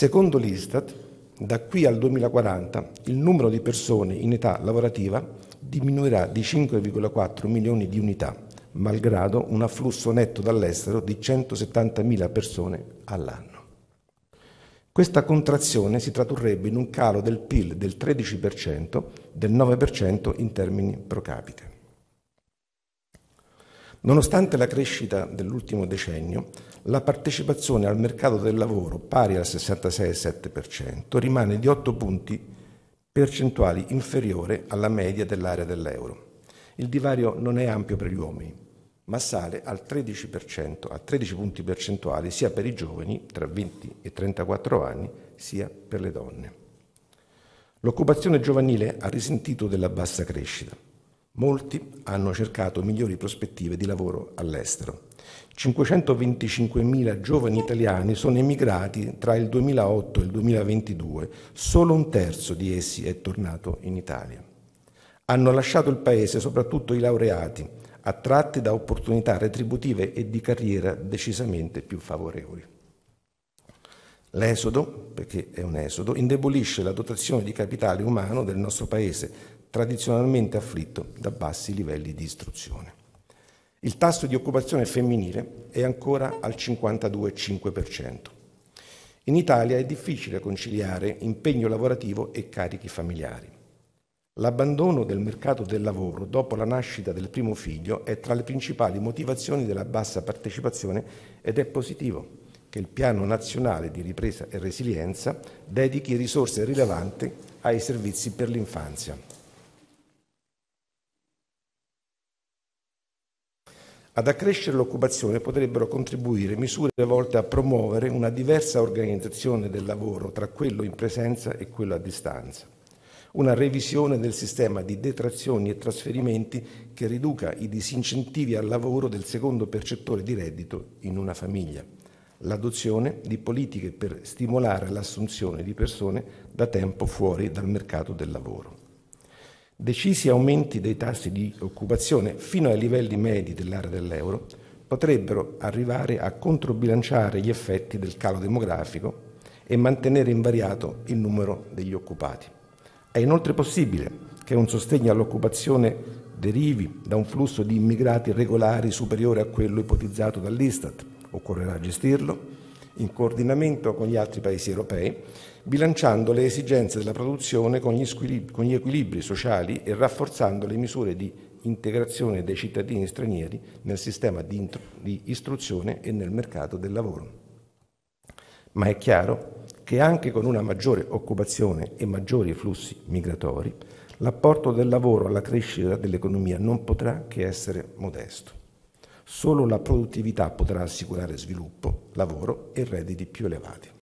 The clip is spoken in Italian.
Secondo l'Istat, da qui al 2040 il numero di persone in età lavorativa diminuirà di 5,4 milioni di unità, malgrado un afflusso netto dall'estero di 170.000 persone all'anno. Questa contrazione si tradurrebbe in un calo del PIL del 13%, del 9% in termini pro capite. Nonostante la crescita dell'ultimo decennio, la partecipazione al mercato del lavoro, pari al 66,7%, rimane di 8 punti percentuali inferiore alla media dell'area dell'euro. Il divario non è ampio per gli uomini, ma sale al 13%, a 13 punti percentuali sia per i giovani tra 20 e 34 anni, sia per le donne. L'occupazione giovanile ha risentito della bassa crescita. Molti hanno cercato migliori prospettive di lavoro all'estero. 525.000 giovani italiani sono emigrati tra il 2008 e il 2022, solo un terzo di essi è tornato in Italia. Hanno lasciato il paese soprattutto i laureati, attratti da opportunità retributive e di carriera decisamente più favorevoli. L'esodo, perché è un esodo, indebolisce la dotazione di capitale umano del nostro paese, tradizionalmente afflitto da bassi livelli di istruzione. Il tasso di occupazione femminile è ancora al 52,5%. In Italia è difficile conciliare impegno lavorativo e carichi familiari. L'abbandono del mercato del lavoro dopo la nascita del primo figlio è tra le principali motivazioni della bassa partecipazione ed è positivo che il Piano Nazionale di Ripresa e Resilienza dedichi risorse rilevanti ai servizi per l'infanzia. Ad accrescere l'occupazione potrebbero contribuire misure volte a promuovere una diversa organizzazione del lavoro tra quello in presenza e quello a distanza, una revisione del sistema di detrazioni e trasferimenti che riduca i disincentivi al lavoro del secondo percettore di reddito in una famiglia, l'adozione di politiche per stimolare l'assunzione di persone da tempo fuori dal mercato del lavoro. Decisi aumenti dei tassi di occupazione fino ai livelli medi dell'area dell'euro potrebbero arrivare a controbilanciare gli effetti del calo demografico e mantenere invariato il numero degli occupati. È inoltre possibile che un sostegno all'occupazione derivi da un flusso di immigrati regolari superiore a quello ipotizzato dall'Istat. Occorrerà gestirlo in coordinamento con gli altri paesi europei, bilanciando le esigenze della produzione con gli equilibri sociali e rafforzando le misure di integrazione dei cittadini stranieri nel sistema di istruzione e nel mercato del lavoro. Ma è chiaro che anche con una maggiore occupazione e maggiori flussi migratori, l'apporto del lavoro alla crescita dell'economia non potrà che essere modesto. Solo la produttività potrà assicurare sviluppo, lavoro e redditi più elevati.